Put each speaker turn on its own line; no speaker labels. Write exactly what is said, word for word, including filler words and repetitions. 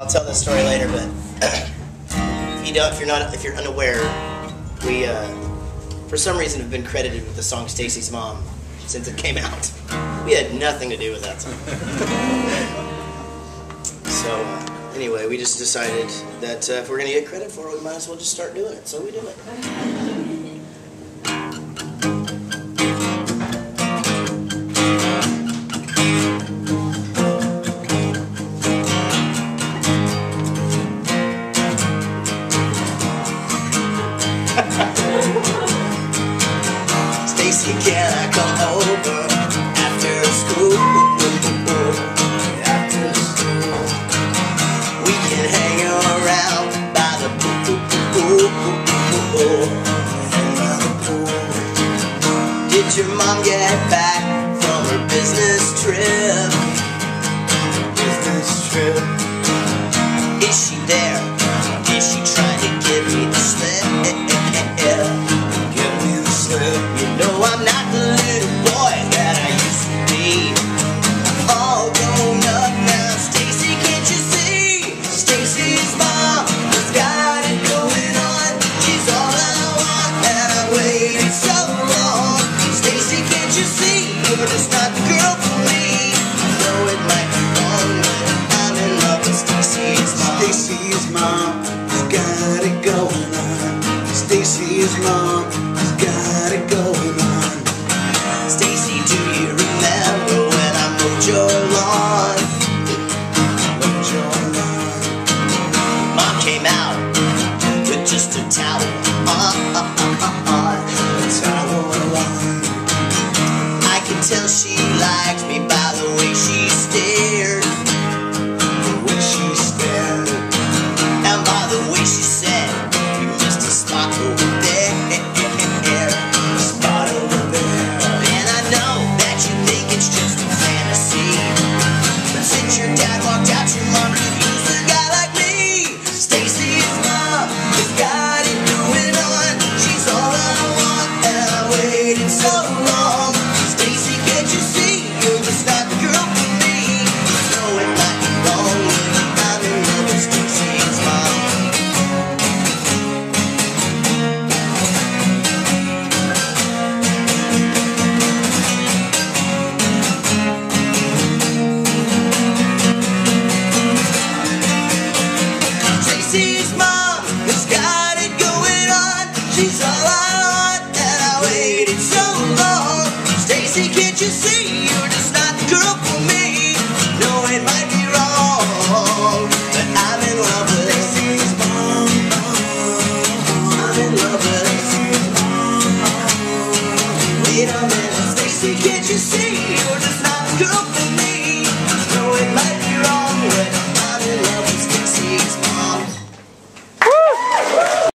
I'll tell this story later, but if you don't, if you're not, if you're unaware, we, uh, for some reason, have been credited with the song "Stacy's Mom" since it came out. We had nothing to do with that song. So uh, anyway, we just decided that uh, if we're gonna get credit for it, we might as well just start doing it. So we do it. Stacy, can I come over after school? After school, we can hang around by the pool. By the pool. Did your mom get back from her business trip? Business trip. Is she there? Is she trying to give me the slip? Give me the slip. You know I'm not the little boy that I used to be. I'm all grown up now. Stacy, can't you see? Stacy's mom has got it going on. She's all I want, and I waited so long. Stacy, can't you see? You're just not the girl for me. I know it might be wrong, but I'm in love with Stacy's mom.
Stacy's mom has got it going on. Stacy's mom has got it going on.
Stacy, do you remember when I mowed your lawn?
Mowed your lawn.
Mom came out with just a towel on.
A towel on.
I could tell she liked me by the way she stared.
The way she stared.
And by the way she said, "You missed a spot over there."
Spot over there.
And I know that you think it's just a fantasy, but since your dad walked out, your mom could use a guy like me. Stacy's mom has got it going on. She's all I want, and I waited so long. Stacy, can't you see? You're just not the girl for me. I know it might be wrong, but I'm in love with Stacy's mom. Stacy's mom has got it going on. She's all I want, and I waited so long. Stacy, can't you see? You're just not the girl for me. No, it might be wrong, but I'm in love with Stacy's mom. I'm in love with Stacy's mom. Wait a minute, Stacy, can't you see? You're just